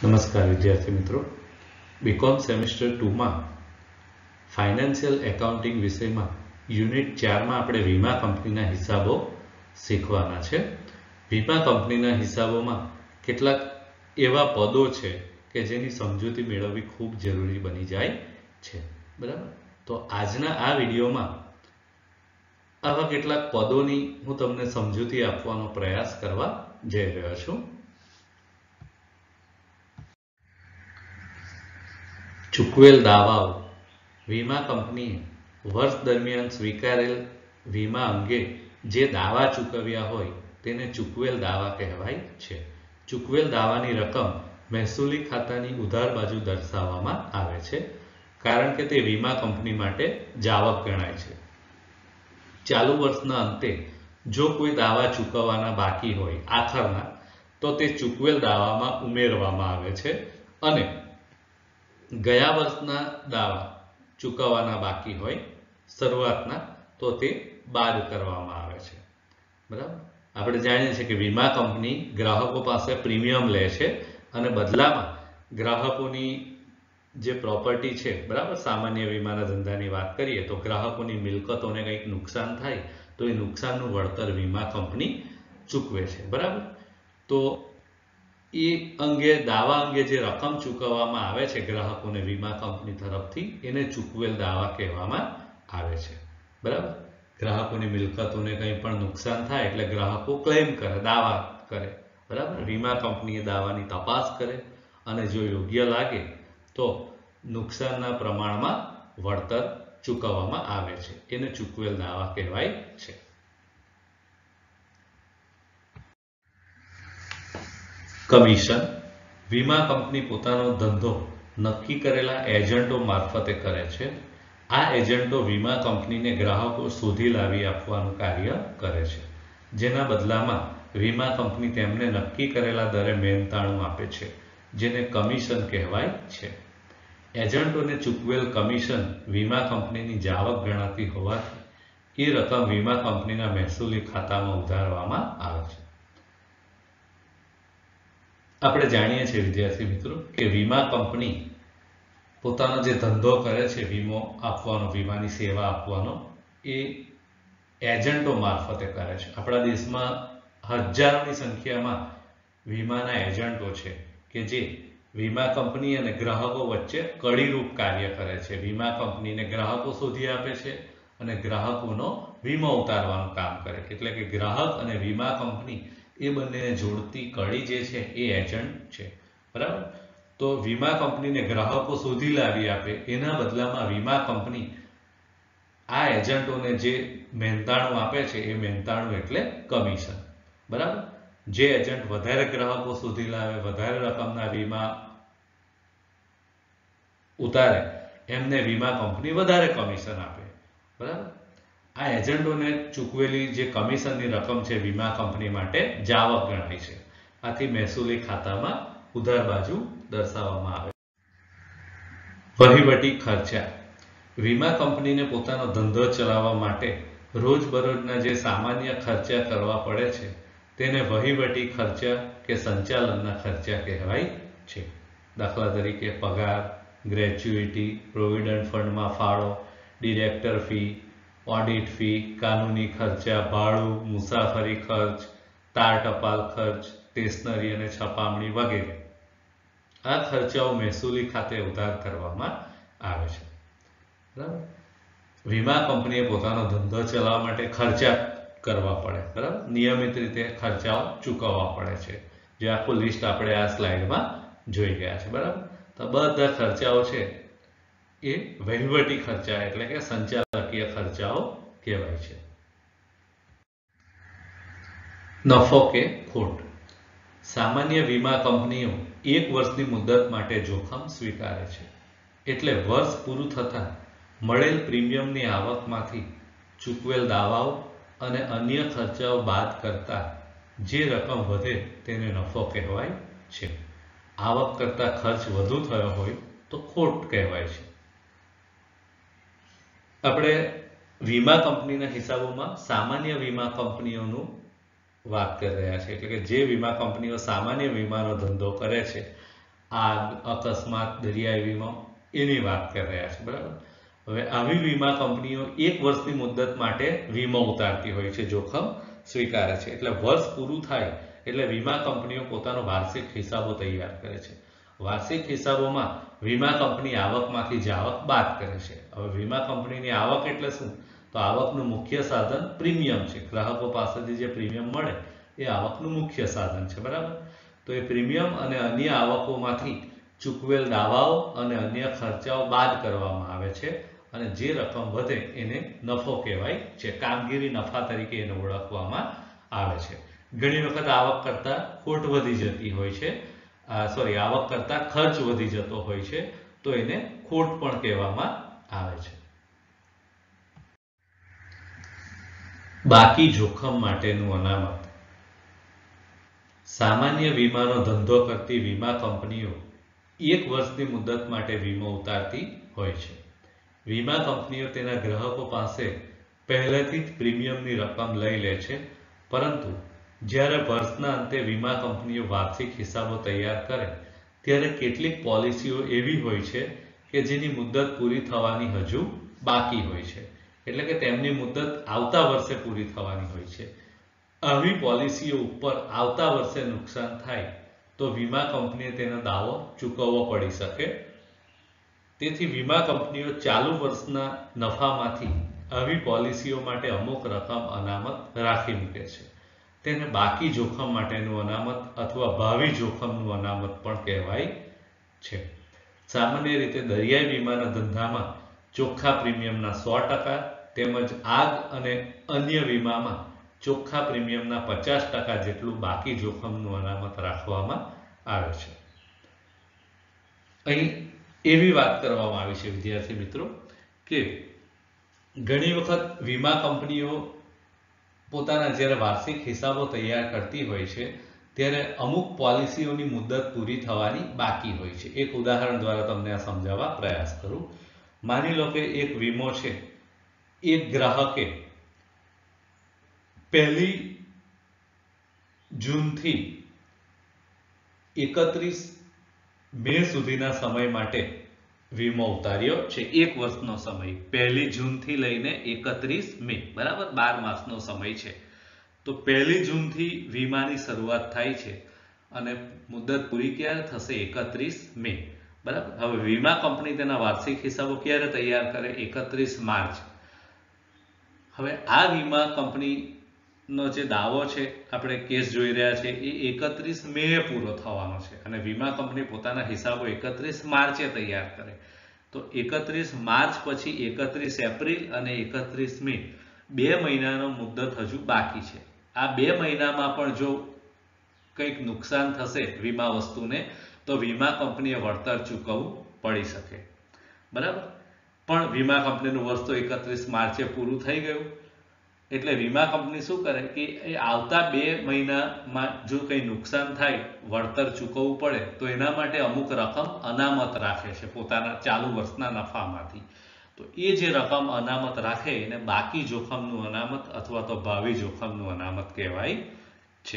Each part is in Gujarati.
નમસ્કાર વિદ્યાર્થી મિત્રો, બીકોમ સેમેસ્ટર 2 માં ફાઇનાન્શિયલ એકાઉન્ટિંગ વિષયમાં યુનિટ 4 માં આપણે વીમા કંપનીના હિસાબો શીખવાના છે। વીમા કંપનીના હિસાબોમાં કેટલાક એવા પદો છે કે જેની સમજૂતી મેળવવી ખૂબ જરૂરી બની જાય છે, બરાબર। તો આજના આ વિડીયોમાં આવા કેટલાક પદોની હું તમને સમજૂતી આપવાનો પ્રયાસ કરવા જઈ રહ્યો છું। ચૂકવેલ દાવાઓ। વીમા કંપનીએ વર્ષ દરમિયાન સ્વીકારેલ વીમા અંગે જે દાવા ચૂકવ્યા હોય તેને ચૂકવેલ દાવા કહેવાય છે। ચૂકવેલ દાવાની રકમ મહેસૂલી ખાતાની ઉધાર બાજુ દર્શાવવામાં આવે છે, કારણ કે તે વીમા કંપની માટે જાવક ગણાય છે। ચાલુ વર્ષના અંતે જો કોઈ દાવા ચૂકવવાના બાકી હોય આખરના, તો તે ચૂકવેલ દાવામાં ઉમેરવામાં આવે છે અને ગયા વર્ષના દાવા ચૂકવવાના બાકી હોય શરૂઆતના, તો તે બાદ કરવામાં આવે છે, બરાબર। આપણે જાણીએ છીએ કે વીમા કંપની ગ્રાહકો પાસે પ્રીમિયમ લે છે અને બદલામાં ગ્રાહકોની જે પ્રોપર્ટી છે, બરાબર, સામાન્ય વીમાના ધંધાની વાત કરીએ તો ગ્રાહકોની મિલકતોને કંઈક નુકસાન થાય તો એ નુકસાનનું વળતર વીમા કંપની ચૂકવે છે, બરાબર। તો એ અંગે દાવા અંગે જે રકમ ચૂકવવામાં આવે છે ગ્રાહકોને વીમા કંપની તરફથી, એને ચૂકવેલ દાવા કહેવામાં આવે છે, બરાબર। ગ્રાહકોની મિલકતોને કંઈ પણ નુકસાન થાય એટલે ગ્રાહકો ક્લેમ કરે, દાવા કરે, બરાબર। વીમા કંપની દાવાની તપાસ કરે અને જો યોગ્ય લાગે તો નુકસાનના પ્રમાણમાં વળતર ચૂકવવામાં આવે છે, એને ચૂકવેલ દાવા કહેવાય છે। કમિશન। વીમા કંપની પોતાનો ધંધો નક્કી કરેલા એજન્ટો મારફતે કરે છે। આ એજન્ટો વીમા કંપનીને ગ્રાહકો શોધી લાવી આપવાનું કાર્ય કરે છે, જેના બદલામાં વીમા કંપની તેમને નક્કી કરેલા દરે મહેનતાણું આપે છે, જેને કમિશન કહેવાય છે। એજન્ટોને ચૂકવેલ કમિશન વીમા કંપનીની જાવક ગણાતી હોવાથી એ રકમ વીમા કંપનીના મહેસૂલી ખાતામાં ઉધારવામાં આવે છે। આપણે જાણીએ છીએ વિદ્યાર્થી મિત્રો કે વીમા કંપની પોતાનો જે ધંધો કરે છે, વીમો આપવાનો, વીમાની સેવા આપવાનો, એ એજન્ટો મારફતે કરે છે। આપણા દેશમાં હજારોની સંખ્યામાં વીમાના એજન્ટો છે કે જે વીમા કંપની અને ગ્રાહકો વચ્ચે કડીરૂપ કાર્ય કરે છે। વીમા કંપનીને ગ્રાહકો શોધી આપે છે અને ગ્રાહકોનો વીમો ઉતારવાનું કામ કરે, એટલે કે ગ્રાહક અને વીમા કંપની એ બંનેને જોડતી કડી જે છે એ એજન્ટ છે, બરાબર। તો વીમા કંપનીને ગ્રાહકો શોધી લાવી આપે, એના બદલામાં વીમા કંપની આ એજન્ટોને જે મહેનતાણું આપે છે એ મહેનતાણું એટલે કમિશન, બરાબર। જે એજન્ટ વધારે ગ્રાહકો શોધી લાવે, વધારે રકમના વીમા ઉતારે, એમને વીમા કંપની વધારે કમિશન આપે, બરાબર। આ એજન્ટોને ચૂકવેલી જે કમિશનની રકમ છે વીમા કંપની માટે જાવક ગણાય છે। આથી મહેસૂલી ખાતામાં ઉધાર બાજુ દર્શાવવામાં આવે। વહીવટી ખર્ચા। વીમા કંપનીને પોતાનો ધંધો ચલાવવા માટે રોજબરોજના જે સામાન્ય ખર્ચા કરવા પડે છે તેને વહીવટી ખર્ચા કે સંચાલનના ખર્ચા કહેવાય છે। દાખલા તરીકે પગાર, ગ્રેચ્યુઇટી, પ્રોવિડન્ટ ફંડમાં ફાળો, ડિરેક્ટર ફી, ઓડિટ ફી, કાનૂની ખર્ચા, ભાડું, મુસાફરી ખર્ચ, તાર ટપાલ ખર્ચ, સ્ટેશનરી અને છપામણી વગેરે। આ ખર્ચાઓ મહેસૂલી ખાતે ઉધાર કરવામાં આવે છે, બરાબર। વીમા કંપનીએ પોતાનો ધંધો ચલાવવા માટે ખર્ચા કરવા પડે, બરાબર, નિયમિત રીતે ખર્ચાઓ ચૂકવવા પડે છે, જે આખું લિસ્ટ આપણે આ સ્લાઇડમાં જોઈ ગયા છે, બરાબર। તો બધા ખર્ચાઓ છે એ વહીવટી ખર્ચા એટલે કે સંચાલકીય ખર્ચાઓ કહેવાય છે। નફો કે ખોટ। સામાન્ય વીમા કંપનીઓ એક વર્ષની મુદત માટે જોખમ સ્વીકારે છે, એટલે વર્ષ પૂરું થતાં મળેલ પ્રીમિયમની આવકમાંથી ચૂકવેલ દાવાઓ અને અન્ય ખર્ચાઓ બાદ કરતા જે રકમ વધે તેને નફો કહેવાય છે। આવક કરતાં ખર્ચ વધુ થયો હોય તો ખોટ કહેવાય છે। આપણે વીમા કંપનીના હિસાબોમાં સામાન્ય વીમા કંપનીઓનું વાત કરી રહ્યા છે, એટલે કે જે વીમા કંપનીઓ સામાન્ય વીમાનો ધંધો કરે છે આગ, અકસ્માત, દરિયાઈ વીમો એની વાત કરી રહ્યા છે, બરાબર. હવે આવી વીમા કંપનીઓ 1 વર્ષની મુદત માટે વીમો ઉતારતી હોય છે, જોખમ સ્વીકારે છે. એટલે વર્ષ પૂરું થાય એટલે વીમા કંપનીઓ પોતાનો વાર્ષિક હિસાબો તૈયાર કરે છે. વાર્ષિક હિસાબોમાં વીમા કંપની આવકમાંથી જ આવક બાદ કરે છે. હવે વીમા કંપનીની આવક એટલે શું? તો આવકનું મુખ્ય સાધન પ્રીમિયમ છે. ગ્રાહકો પાસેથી જે પ્રીમિયમ મળે એ આવકનું મુખ્ય સાધન છે, બરાબર. તો એ પ્રીમિયમ અને અન્ય આવકોમાંથી ચૂકવેલ દાવાઓ અને અન્ય ખર્ચાઓ બાદ કરવામાં આવે છે અને જે રકમ વધે એને નફો કહેવાય છે. કામગીરી નફા તરીકે એને ઓળખવામાં આવે છે. ઘણી વખત આવક કરતા ખોટ વધી જતી હોય છે, આવક કરતા ખર્ચ વધી જતો હોય છે, તો એને ખોટ પણ કહેવામાં આવે છે. બાકી જોખમ માટેનું અનામત. સામાન્ય વીમાનો ધંધો કરતી વીમા કંપનીઓ 1 વર્ષની મુદત માટે વીમો ઉતારતી હોય છે. વીમા કંપનીઓ તેના ગ્રાહકો પાસે પહેલેથી જ પ્રીમિયમની રકમ લઈ લે છે, પરંતુ જ્યારે વર્ષના અંતે વીમા કંપનીઓ વાર્ષિક હિસાબો તૈયાર કરે ત્યારે કેટલીક પોલિસીઓ એવી હોય છે કે જેની મુદત પૂરી થવાની હજુ બાકી હોય છે. એટલે કે તેમની મુદત આવતા વર્ષે પૂરી થવાની હોય છે. આવી પોલિસીઓ ઉપર આવતા વર્ષે નુકસાન થાય તો વીમા કંપનીએ તેનો દાવો ચૂકવવો પડી શકે. તેથી વીમા કંપનીઓ ચાલુ વર્ષના નફામાંથી આવી પોલિસીઓ માટે અમુક રકમ અનામત રાખી મૂકે છે. તેને બાકી જોખમ માટેનું અનામત અથવા ભાવિ જોખમનું અનામત પણ કહેવાય છે. સામાન્ય રીતે દરિયાઈ વીમાના ધંધામાં ચોખ્ખા પ્રીમિયમના 100% તેમજ આગ અને અન્ય વીમામાં ચોખ્ખા પ્રીમિયમના 50% જેટલું બાકી જોખમનું અનામત રાખવામાં આવે છે. અહીં એવી વાત કરવામાં આવી છે વિદ્યાર્થી મિત્રો કે ઘણી વખત વીમા કંપનીઓ પોતાના જ્યારે વાર્ષિક હિસાબો તૈયાર કરતી હોય છે ત્યારે અમુક પોલિસીઓની મુદત પૂરી થવાની બાકી હોય છે. એક ઉદાહરણ દ્વારા તમને આ સમજાવવા પ્રયાસ કરું. માની લો કે એક વીમો છે, એક ગ્રાહકે 1 જૂનથી 31 મે સુધીના સમય માટે વીમો ઉતાર્યો છે. 1 વર્ષનો સમય, 1 જૂનથી લઈને 31 મે, બરાબર, 12 માસનો સમય છે. તો 1 જૂનથી વીમાની શરૂઆત થાય છે અને મુદત પૂરી ક્યારે થશે? 31 મે, બરાબર. હવે વીમા કંપની તેના વાર્ષિક હિસાબો ક્યારે તૈયાર કરે? 31 માર્ચ. હવે આ વીમા કંપનીનો જે દાવો છે, આપણે કેસ જોઈ રહ્યા છે, એ 31 મે પૂરો થવાનો છે અને વીમા કંપની પોતાના હિસાબો 31 માર્ચે તૈયાર કરે. તો 31 માર્ચ પછી 31 એપ્રિલ અને 31 મે 2 મહિનાનો મુદત હજુ બાકી છે. આ 2 મહિનામાં પણ જો કંઈક નુકસાન થશે વીમા વસ્તુને તો વીમા કંપનીએ વળતર ચૂકવવું પડી શકે, બરાબર. પણ વીમા કંપનીનું વર્ષ તો 31 માર્ચે પૂરું થઈ ગયું. એટલે વીમા કંપની શું કરે કે એ આવતા 2 મહિનામાં જો કંઈ નુકસાન થાય, વળતર ચૂકવવું પડે તો એના માટે અમુક રકમ અનામત રાખે છે પોતાના ચાલુ વર્ષના નફામાંથી. તો એ જે રકમ અનામત રાખે એને બાકી જોખમનું અનામત અથવા તો ભાવિ જોખમનું અનામત કહેવાય છે.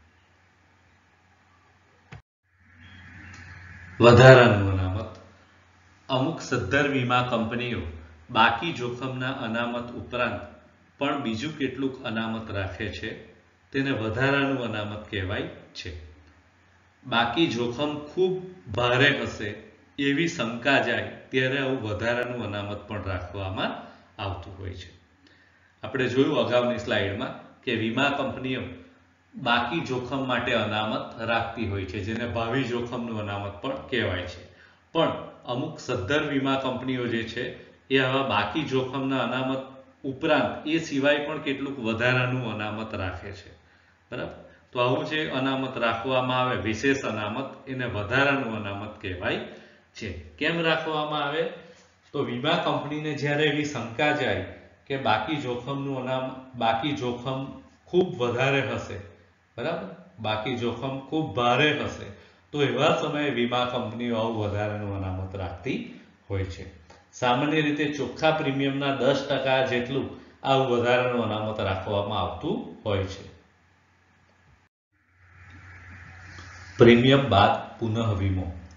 વધારાનું અનામત. અમુક સદ્ધર વીમા કંપનીઓ બાકી જોખમના અનામત ઉપરાંત પણ બીજું કેટલુંક અનામત રાખે છે. તેને વધારાનું અનામત કહેવાય છે. બાકી જોખમ ખૂબ ભારે હશે એવી શંકા જાય ત્યારે આવું વધારાનું અનામત પણ રાખવામાં આવતું હોય છે. આપણે જોયું અગાઉની સ્લાઇડમાં કે વીમા કંપનીઓ બાકી જોખમ માટે અનામત રાખતી હોય છે, જેને ભાવિ જોખમનું અનામત પણ કહેવાય છે. પણ અમુક સદ્ધર વીમા કંપનીઓ જે છે એ આવા બાકી જોખમના અનામત ઉપરાંત એ સિવાય પણ કેટલુંક વધારાનું અનામત રાખે છે, બરાબર. તો આવું જે અનામત રાખવામાં આવે, વિશેષ અનામત, એને વધારાનું અનામત કહેવાય છે. કેમ રાખવામાં આવે? તો વીમા કંપનીને જ્યારે એવી શંકા જાય કે બાકી જોખમ ખૂબ વધારે હશે, બરાબર, બાકી જોખમ ખૂબ ભારે હશે, તો એવા સમયે વીમા કંપનીઓ આવું વધારાનું અનામત રાખતી હોય છે. સામાન્ય રીતે ચોખ્ખા પ્રીમિયમના 10% જેટલું આવું વધારાનું અનામત રાખવામાં આવતું હોય છે. પ્રીમિયમ બાદ પુનઃ વીમો.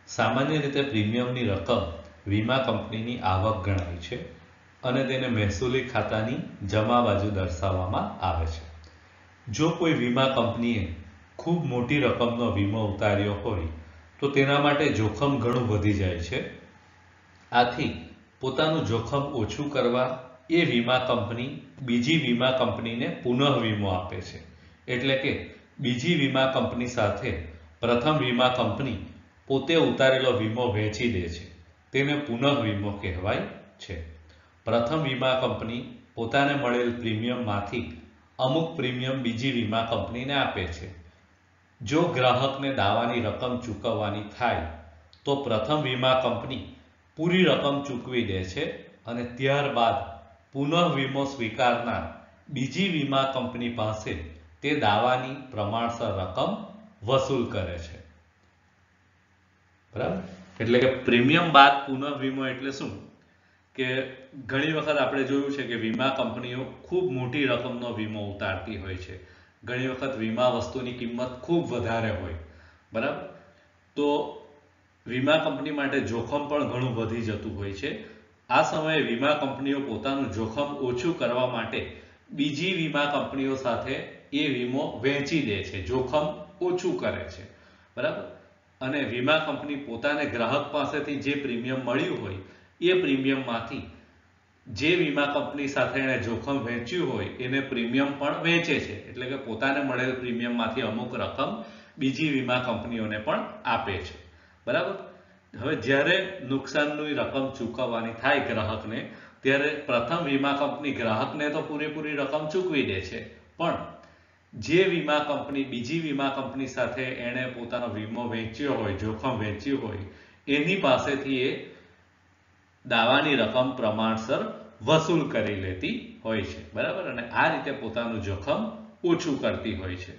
સામાન્ય રીતે પ્રીમિયમની રકમ વીમા કંપનીની આવક ગણાય છે અને તેને મહેસૂલી ખાતાની જમા બાજુ દર્શાવવામાં આવે છે. જો કોઈ વીમા કંપનીએ ખૂબ મોટી રકમનો વીમો ઉતાર્યો હોય તો તેના માટે જોખમ ઘણું વધી જાય છે. આથી પોતાનું જોખમ ઓછું કરવા એ વીમા કંપની બીજી વીમા કંપનીને પુનઃ વીમો આપે છે. એટલે કે બીજી વીમા કંપની સાથે પ્રથમ વીમા કંપની પોતે ઉતારેલો વીમો વહેંચી દે છે. તેને પુનઃ વીમો કહેવાય છે. પ્રથમ વીમા કંપની પોતાને મળેલ પ્રીમિયમમાંથી અમુક પ્રીમિયમ બીજી વીમા કંપનીને આપે છે. જો ગ્રાહકને દાવાની રકમ ચૂકવવાની થાય તો પ્રથમ વીમા કંપની પૂરી રકમ ચૂકવી દે છે અને ત્યારબાદ પુનઃ વીમો સ્વીકારનાર બીજી વીમા કંપની પાસે તે દાવાની પ્રમાણસર રકમ વસૂલ કરે છે. બરાબર? એટલે કે પ્રીમિયમ બાદ પુનઃ વીમો એટલે શું કે ઘણી વખત આપણે જોયું છે કે વીમા કંપનીઓ ખૂબ મોટી રકમનો વીમો ઉતારતી હોય છે. ઘણી વખત વીમા વસ્તુની કિંમત ખૂબ વધારે હોય. બરાબર? તો વીમા કંપની માટે જોખમ પણ ઘણું વધી જતું હોય છે. આ સમયે વીમા કંપનીઓ પોતાનું જોખમ ઓછું કરવા માટે બીજી વીમા કંપનીઓ સાથે એ વીમો વહેંચી દે છે, જોખમ ઓછું કરે છે. બરાબર? અને વીમા કંપની પોતાને ગ્રાહક પાસેથી જે પ્રીમિયમ મળ્યું હોય એ પ્રીમિયમમાંથી જે વીમા કંપની સાથે એણે જોખમ વહેંચ્યું હોય એને પ્રીમિયમ પણ વહેંચે છે. એટલે કે પોતાને મળેલ પ્રીમિયમમાંથી અમુક રકમ બીજી વીમા કંપનીઓને પણ આપે છે. બરાબર? હવે જ્યારે નુકસાનની રકમ ચૂકવવાની થાય ગ્રાહકને ત્યારે પ્રથમ વીમા કંપની ગ્રાહકને તો પૂરેપૂરી રકમ ચૂકવી દે છે, પણ જે વીમા કંપની બીજી વીમા કંપની સાથે એણે પોતાનો વીમો વહેંચ્યો હોય, જોખમ વહેંચ્યું હોય, એની પાસેથી એ દાવાની રકમ પ્રમાણસર વસૂલ કરી લેતી હોય છે. બરાબર? અને આ રીતે પોતાનું જોખમ ઓછું કરતી હોય છે.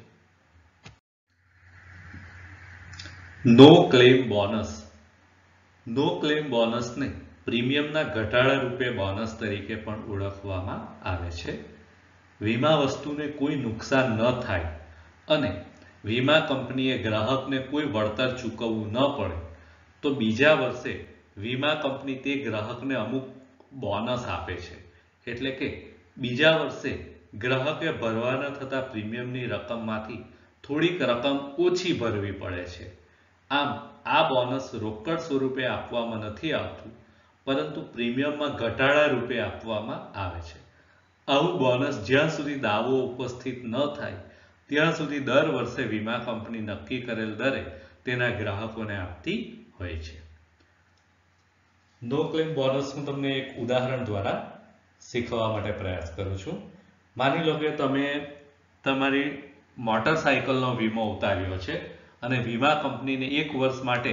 No claim bonus. No claim બોનસને પ્રીમિયમના ઘટાડા રૂપે બોનસ તરીકે પણ ઓળખવામાં આવે છે. વીમા વસ્તુને કોઈ નુકસાન ન થાય અને વીમા કંપનીએ ગ્રાહકને કોઈ વળતર ચૂકવવું ન પડે તો બીજા વર્ષે વીમા કંપની તે ગ્રાહકને અમુક બોનસ આપે છે. એટલે કે બીજા વર્ષે ગ્રાહકે ભરવાના થતા પ્રીમિયમની રકમમાંથી થોડીક રકમ ઓછી ભરવી પડે છે. આમ આ બોનસ રોકડ સ્વરૂપે આપવામાં નથી આવતું, પરંતુ પ્રીમિયમમાં ઘટાડા રૂપે આપવામાં આવે છે. આવું બોનસ જ્યાં સુધી દાવો ઉપસ્થિત ન થાય ત્યાં સુધી દર વર્ષે વીમા કંપની નક્કી કરેલ દરે તેના ગ્રાહકોને આપતી હોય છે. નો ક્લેમ બોનસ હું તમને એક ઉદાહરણ દ્વારા શીખવવા માટે પ્રયાસ કરું છું. માની લો કે તમે તમારી મોટરસાયકલનો વીમો ઉતાર્યો છે અને વીમા કંપનીને એક વર્ષ માટે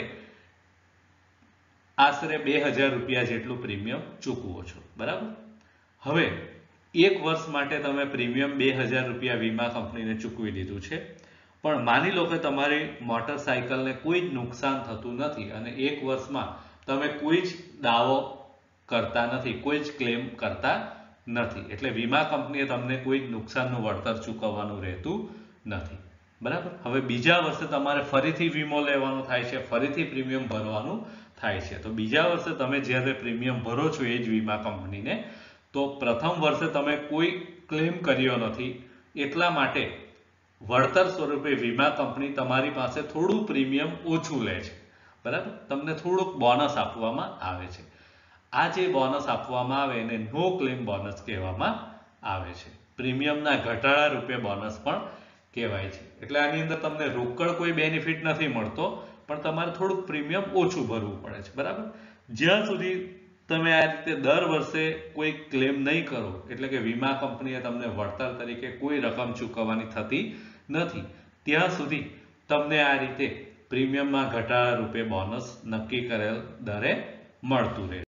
આશરે 2000 રૂપિયા જેટલું પ્રીમિયમ ચૂકવો છો. બરાબર? હવે એક વર્ષ માટે તમે પ્રીમિયમ 2000 રૂપિયા વીમા કંપનીને ચૂકવી દીધું છે, પણ માની લો કે તમારી મોટરસાયકલને કોઈ જ નુકસાન થતું નથી અને એક વર્ષમાં તમે કોઈ જ દાવો કરતા નથી, કોઈ જ ક્લેમ કરતા નથી. એટલે વીમા કંપનીએ તમને કોઈ જ નુકસાનનું વળતર ચૂકવવાનું રહેતું નથી. બરાબર? હવે બીજા વર્ષે તમારે ફરીથી વીમો લેવાનો થાય છે, ફરીથી પ્રીમિયમ ભરવાનું થાય છે. તો બીજા વર્ષે તમે જ્યારે પ્રીમિયમ ભરો છો એ જ વીમા કંપનીને, તો પ્રથમ વર્ષે તમે કોઈ ક્લેમ કર્યો નથી, એટલા માટે વળતર સ્વરૂપે વીમા કંપની તમારી પાસે થોડું પ્રીમિયમ ઓછું લે છે. બરાબર? તમને થોડુંક બોનસ આપવામાં આવે છે. આ જે બોનસ આપવામાં આવે એને નો ક્લેમ બોનસ કહેવામાં આવે છે. પ્રીમિયમના ઘટાડા રૂપે બોનસ પણ કહેવાય છે. એટલે આની અંદર તમને રોકડ કોઈ બેનિફિટ નથી મળતો, પણ તમારે થોડુંક પ્રીમિયમ ઓછું ભરવું પડે છે. બરાબર? જ્યાં સુધી તમે આ રીતે દર વર્ષે કોઈ ક્લેમ નહીં કરો, એટલે કે વીમા કંપનીએ તમને વળતર તરીકે કોઈ રકમ ચૂકવવાની થતી નથી, ત્યાં સુધી તમને આ રીતે પ્રીમિયમમાં ઘટાડા રૂપે બોનસ નક્કી કરેલ દરે મળતું રહે.